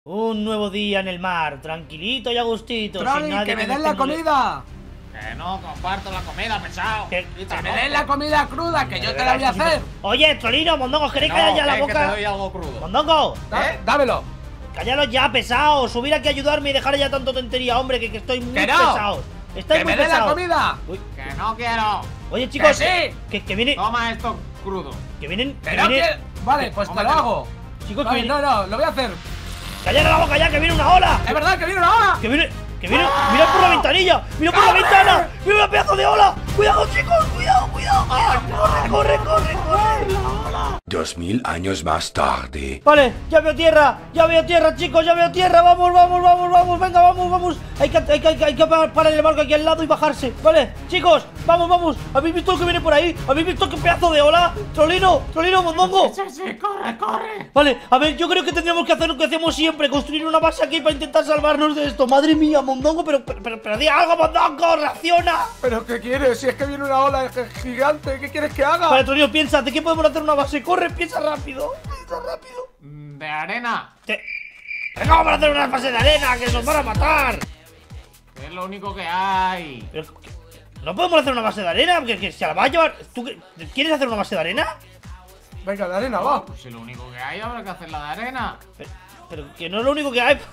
Un nuevo día en el mar, tranquilito y a gustito. Trolli, sin nadie que me me den la estimule. comida. Que no comparto la comida, pesado. ¿Qué? Que me den la comida cruda, que yo te la voy a hacer. Oye, Trolino, Mondongo, ¿queréis callar ya la que te boca? doy algo crudo. Mondongo, Dámelo. callaros ya, pesado. Subir aquí a ayudarme y dejar ya tanto tontería, hombre, que estoy muy ¡Que no! pesado. Estáis Que muy me den la pesados. comida. Uy, Que no quiero. oye, chicos, ¡Que que viene. Toma esto crudo. Que vienen. Que Que no viene. quiero. Vale, pues te lo Cómetelo. hago. Chicos, que Vale, viene. no, lo voy a hacer. ¡Callar la boca ya, que viene una ola! Es verdad que viene una hora. ¡Que viene! ¡Que viene! ¡Mira por la ventanilla! ¡Mira por la ventana! ¡Mira una pedazo de ola! ¡Cuidado, chicos! ¡Cuidado, cuidado! ¡Corre, corre, corre! 2000 años más tarde. Vale, ya veo tierra, chicos, ya veo tierra. Vamos, vamos, vamos, vamos, venga, vamos, vamos. Hay que parar el barco aquí al lado y bajarse. Vale, chicos, vamos, vamos. ¿Habéis visto lo que viene por ahí? ¿Habéis visto qué pedazo de ola? Trolino, Mondongo. Sí, corre, corre. Vale, a ver, yo creo que tendríamos que hacer lo que hacemos siempre, construir una base aquí para intentar salvarnos de esto. Madre mía, Mondongo, pero di algo, Mondongo, reacciona. ¿Pero qué quieres? Si es que viene una ola gigante, ¿qué quieres que haga? Vale, Trolino, piensa, ¿de qué podemos hacer una base? Corre, piensa rápido. De arena. Venga, vamos a hacer una base de arena, que nos van a matar. Que es lo único que hay. Pero, ¿no podemos hacer una base de arena? Que se la va a llevar. ¿Tú quieres hacer una base de arena? Venga, de arena, va. Pues si lo único que hay habrá que hacer la de arena. Pero que no es lo único que hay.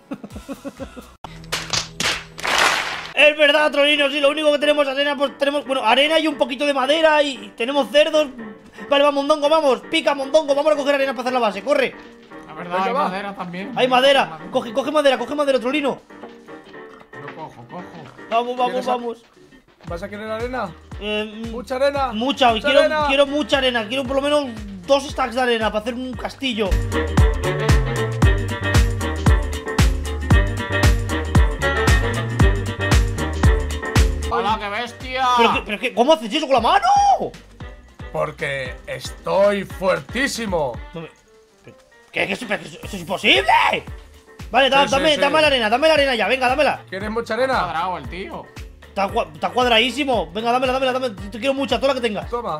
Es verdad, Trolino, sí, lo único que tenemos arena, pues tenemos, bueno, arena y un poquito de madera y tenemos cerdos. Vale, va, Mondongo, vamos, pica, Mondongo, vamos a coger arena para hacer la base, corre. La verdad, Venga, hay va. madera también. Hay madera, coge madera, Trolino. Yo cojo. Vamos, vamos, ¿Quieres vamos. ¿Vas a querer arena? Eh, Mucha arena. Mucha, Mucha quiero, arena. quiero mucha arena, quiero por lo menos 2 stacks de arena para hacer un castillo. ¡Hola, qué bestia! ¿Cómo haces eso con la mano? Porque estoy fuertísimo. No me- ¿Qué? ¿Eso es imposible? Vale, Sí, dame sí. la arena ya, venga, dámela. ¿Quieres mucha arena? Cuadrado el tío. Está cuadradísimo. Venga, dámela. Te quiero mucha, toda la que tengas. Toma.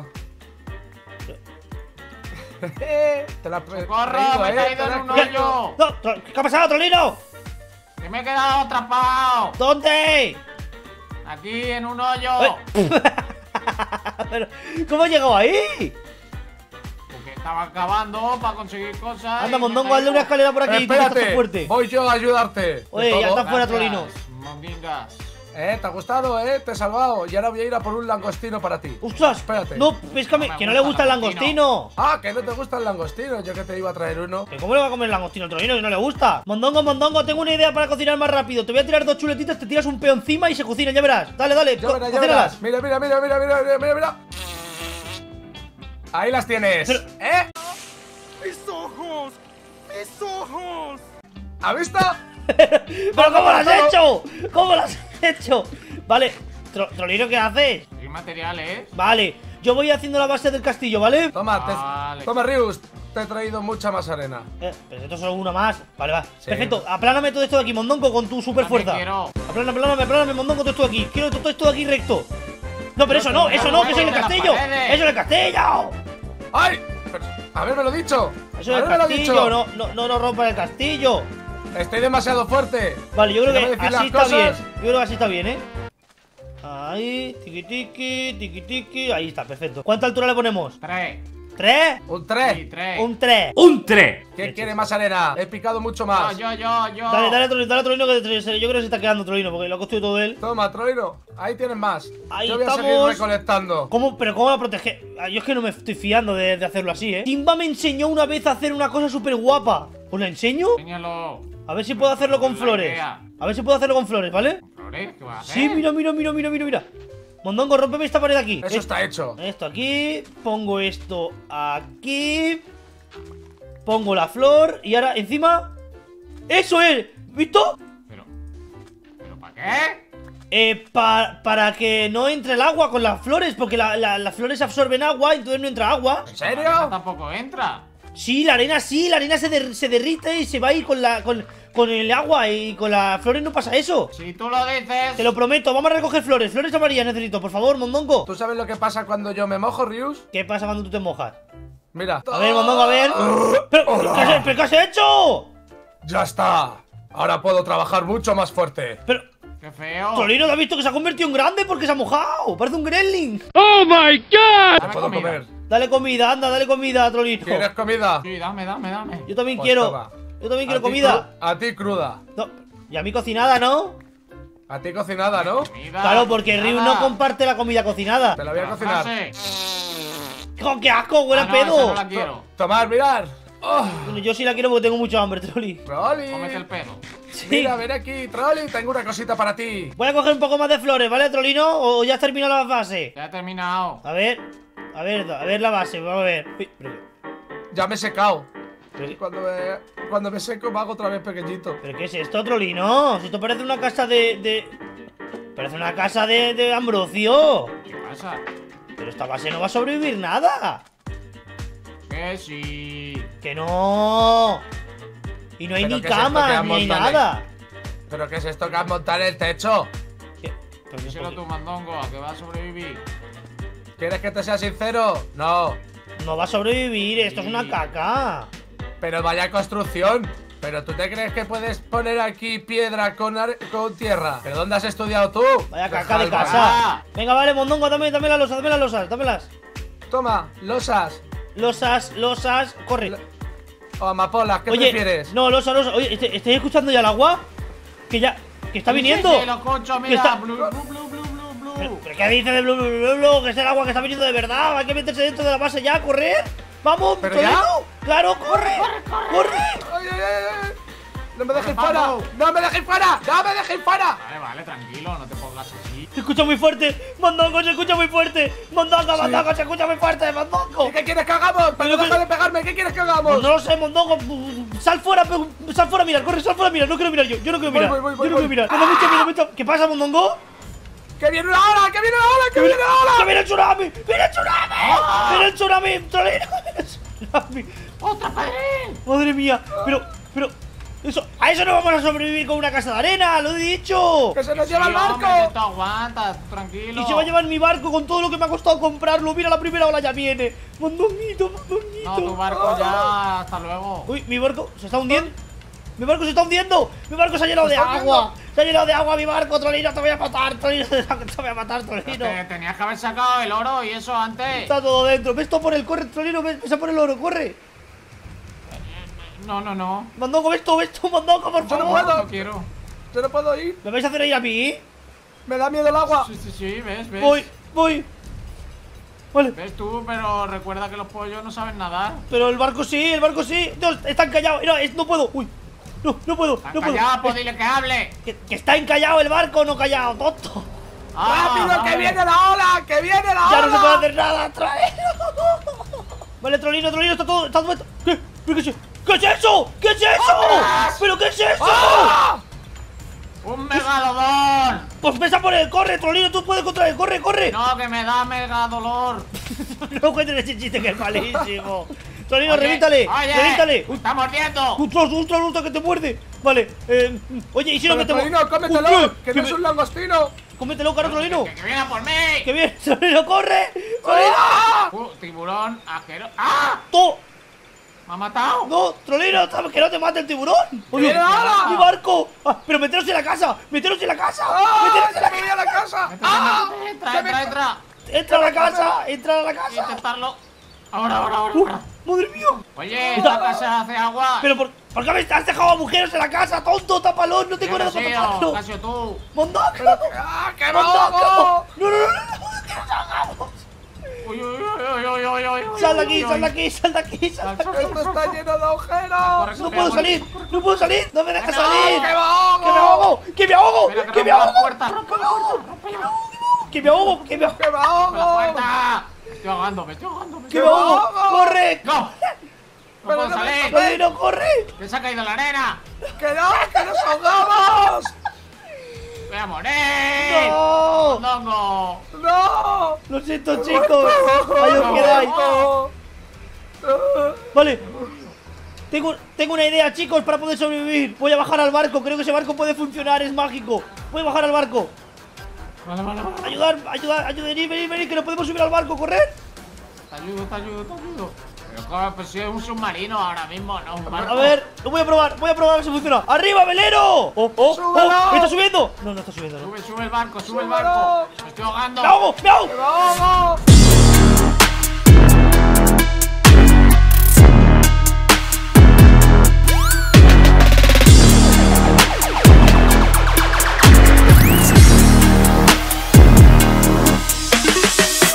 Te la he ¡Corro! ¡Me he caído en un ¿Qué? hoyo! No, ¿qué ha pasado, Trolino? ¡Que me he quedado atrapado! ¿Dónde? Aquí en un hoyo. Pero, ¿cómo has llegado ahí? Porque estaba acabando para conseguir cosas. Anda, y me Mondongo, he hazle una caído. escalera por aquí. tú que estás Espérate, fuerte. voy yo a ayudarte. Oye, De ya todo. está fuera, Gracias, Trolino. Mondingas. ¿Te ha gustado, Te he salvado. Y ahora voy a ir a por un langostino para ti. ¡Ostras! Espérate. No, péscame, No me que no le gusta gusta el el langostino. Ah, que no te gusta el langostino. Yo que te iba a traer uno. ¿Que ¿Cómo le va a comer el langostino al Trolino si no le gusta? Mondongo, tengo una idea para cocinar más rápido. Te voy a tirar 2 chuletitas, te tiras un peo encima y se cocinan, ya verás. Dale, Ya verás, ya cocínalas. verás. Mira. Ahí las tienes. Pero- ¡Mis ojos! ¿Has visto? ¿Pero cómo lo has hecho? ¿Cómo lo has hecho? Vale, Trolino, ¿qué haces? ¿Qué materiales? Vale, yo voy haciendo la base del castillo, ¿vale? Toma, Vale. toma, Rius. Te he traído mucha más arena. Pero esto es solo una más. Vale, va. Sí. Perfecto, apláname todo esto de aquí, Mondongo, con tu super fuerza. quiero. Apláname, Mondongo, todo esto de aquí. Quiero todo esto de aquí recto. No, pero eso no, que es en el las castillo. paredes. ¡Eso es el castillo! ¡Ay! Pero, habérmelo dicho. Eso es el Habérmelo castillo, no rompa el castillo. Estoy demasiado fuerte. Vale, yo creo Déjame que decir así las está bien. cosas. Yo creo que así está bien, ¿eh? Ahí, tiki. Ahí está, perfecto. ¿Cuánta altura le ponemos? 3. ¿3? Un Sí, 3. 3. Un 3. ¡Un 3! ¿Quién quiere más arena? He picado mucho más. Yo. Dale, Trolino, que yo creo que se está quedando Trolino, porque lo ha construido todo él. Toma, Troino. Ahí tienes más. Ahí Yo voy a seguir estamos. recolectando. ¿Pero cómo la protege? Yo es que no me estoy fiando de hacerlo así, ¿eh? Simba me enseñó una vez a hacer una cosa súper guapa. ¿Os la enseño? Enséñalo. A ver si puedo hacerlo con La flores. idea. A ver si puedo hacerlo con flores, ¿vale? ¿Flores? ¿Qué vas a hacer? Sí, mira. Mondongo, rómpeme esta pared de aquí. Eso está hecho. Esto aquí, pongo esto aquí, pongo la flor y ahora encima. ¡Eso es! ¿Visto? ¿Pero para qué? Para que no entre el agua con las flores, porque las flores absorben agua, entonces no entra agua. ¿En La serio? arena tampoco entra. Sí, la arena se derrite y se va a ir con el agua y con las flores no pasa eso. Si tú lo dices. Te lo prometo, vamos a recoger flores amarillas necesito, por favor, Mondongo. ¿Tú sabes lo que pasa cuando yo me mojo, Rius? ¿Qué pasa cuando tú te mojas? Mira. A ver, Mondongo, a ver. ¿Pero qué has hecho? ¡Ya está! Ahora puedo trabajar mucho más fuerte. Pero, ¡Qué feo! Trolino, ¿te has visto que se ha convertido en grande porque se ha mojado? Parece un gremlin. Te Dame puedo comida. comer. Dale comida, anda, dale comida, Trolino. ¿Quieres comida? Sí, dame. Yo también Pues quiero. toma. Yo también quiero A ti comida. A ti cruda. No, y a mí cocinada, ¿no? A ti cocinada, ¿no? Comida, Claro, porque Ryu no nada. comparte la comida cocinada. Te la voy a La cocinar. frase. ¡Oh, qué asco! ¡Huele a Ah, no, esa pedo! no la quiero. Tomar, mirar. Oh, Bueno, yo sí la quiero porque tengo mucho hambre, Trolli. Trolli. Cómete el pedo. Sí. Mira, ven aquí, Trolli. Tengo una cosita para ti. Voy a coger un poco más de flores, ¿vale, Trolino? ¿O ya has terminado la base? Ya he terminado. A ver la base, vamos a ver. Uy, Ya me he secado. pero- Cuando me seco me hago otra vez pequeñito. ¿Pero qué es esto, Trolino? Si esto parece una casa Parece una casa de Ambrosio. ¿Qué pasa? Pero esta base no va a sobrevivir nada. Que sí. ¡Que no! Y no hay ¿Pero ni qué es esto que cama, han ni hay montado ahí? nada. ¿Pero qué es esto que has montado en el techo? ¿Qué? ¿Pero qué- Díselo por tú, mandongo, a que va a sobrevivir. ¿Quieres que te sea sincero? No. qué? No va a sobrevivir, esto es una Sí. caca. Pero vaya construcción. ¿Pero tú te crees que puedes poner aquí piedra con tierra? ¿Pero dónde has estudiado tú? Vaya caca de Deja, casa. Venga, vale, mondongo, dame las losas, dámelas. Toma, losas. Losas, corre. O amapolas, ¿qué Oye, prefieres? no, losas. Oye, ¿estáis escuchando ya el agua? Que está viniendo. Sí, lo escucho, Que mira. está- Blu, blu, blu, blu, blu, ¿Pero, blu. pero qué dice de blu, blu, blu, blu? Que es el agua que está viniendo de verdad. Hay que meterse dentro de la base ya, correr. ¡Vamos, ¿Pero Trolino! ya? ¡Claro, corre! ¡Corre! ¡Ay, ay, ay! ¡No me dejéis Vamos. fuera! ¡No me dejéis fuera! ¡No me dejéis fuera! Vale, tranquilo, no te pongas así. Se escucha muy fuerte. Mondongo, se escucha muy fuerte. Mondongo, se escucha muy fuerte. Mondongo. ¿Y qué quieres que hagamos? Pero ¡Pero que- deja de pegarme! ¿Qué quieres que hagamos? Pues no lo sé, Mondongo. Sal fuera, mira, corre, sal fuera, mira. No quiero mirar yo. Yo no quiero mirar. Voy. Yo no quiero mirar. Me da mucho miedo. ¿Qué pasa, Mondongo? ¡Que viene una ola! ¡Que viene una ola! ¡Que viene una ola! ¡Que viene el tsunami! ¡Viene el tsunami! ¡Viene el tsunami! ¡Trolino! ¡Viene el tsunami! ¡Otra padrín! ¡Madre mía! Pero... A eso no vamos a sobrevivir con una casa de arena, lo he dicho. ¡Que se nos lleva el hombre, que barco! tú aguantas, tú tranquilo. Y se va a llevar mi barco con todo lo que me ha costado comprarlo. Mira, la primera ola ya viene. Mondonguito. No, tu barco ya, hasta luego. Uy, mi barco se está hundiendo. Mi barco se está hundiendo. Mi barco se ha llenado de ¿Se está agua. hundiendo? Se ha llenado de agua mi barco, Trolino. Te voy a matar, Trolino. Te voy a matar, Pero Trolino. tenías que haber sacado el oro y eso antes. Está todo dentro. Ves todo por el corre, Trolino. Ves a por el oro, corre. No. Mondongo, ves todo, Mondongo, por Yo no favor. puedo. No quiero. Yo no puedo ir. ¿Me vais a hacer ir a mí? Me da miedo el agua. Sí, ves. Voy. Vale. Ves tú, pero recuerda que los pollos no saben nadar. Pero el barco sí. Dios, está encallado. No puedo. Uy. No puedo. Está No puedo. callado, pues dile que hable. Que está encallado el barco, no callado, tonto. ¡Rápido, que vale. viene la ola! ¡Que viene la Ya ola! no se puede hacer nada, Trolino. Vale, Trolino, está todo. ¿Qué? ¿Pero qué es eso? ¿Qué es eso? ¿Pero qué es eso? ¡Ah! ¡Un megalodón! Pues ves a por él, corre, Trolino, tú puedes contra él, corre. No, que me da mega dolor. No cuentes ese chiste que es malísimo. Trolino, Oye, revíntale. ¡Me está mordiendo! Ultra, que te muerde. Vale, oye, ¿y si nos Pero, metemos? Trolino, cómetelo, Hostia, que no es un langostino. Cómetelo, caro, Trolino. ¡Que viene a por mí! ¡Que bien! ¡Trolino, corre! ¡Trolino! ¡Ah! Tiburón asqueroso. ¡Ah! ¡Tú! ¡Me ha matado! ¡No! ¡Trolino! ¡Sabes que no te mate el tiburón! ¡Oye! viene ahora! ¡Mi barco! ¡Ah, pero meteros en la casa! ¡Meteros en la casa! ¡Ah! ¡Meteros en ¡Ya la me voy a la casa! Métete, ¡Ah! entra. ¡Entra a la casa! ¡Entra a la Voy a casa! intentarlo. Ahora. ¡Madre mía! Oye, esta casa hace agua. ¿Pero por qué me has dejado agujeros en la casa, tonto? ¡Tápalo! ¡No tengo nada para taparlo! Casio, tú. ¡Mondongo! ¡Ah, que me ¡Mondongo! ahogo! ¡No! ¡Que nos ahogamos! Uy. ¡Sal de aquí! ¡Esto está lleno de agujeros! Corre, ¡No puedo salir! ¡No me dejes ¡Que me salir! ahogo! ¡Que me ahogo! ¡Que me ahogo! Espera, ¡Que me rompa la ahogo! puerta, rompe la puerta. ¡Que me ahogo! ¡Que me ¡Rompe la ahogo! puerta! Estoy ahogándome. ¡Que me ahogo! ¡Corre! ¡No! ¡No Pero puedo no me salir! ¡Trolino, corre! ¡Que se ha caído la arena! ¡Que no! ¡Que nos ahogamos! ¡Voy a morir! ¡No! ¡Mondongo! ¡No! Lo siento, chicos. Ahí os quedáis. ¡No! Vale. Tengo una idea, chicos, para poder sobrevivir. Voy a bajar al barco. Creo que ese barco puede funcionar. Es mágico. Voy a bajar al barco. Vale. Ayudar. Venid, que no podemos subir al barco. Correr. Te ayudo. Pero pues soy un submarino ahora mismo, no un barco. A ver, lo voy a probar a ver si funciona. ¡Arriba, velero! ¡Oh! ¡Súbelo! ¿Está subiendo? No, no está subiendo, ¿no? Sube el barco, sube el barco. Me estoy ahogando. ¡Me ahogo! ¡Me ahogo! ¡Me ahogo!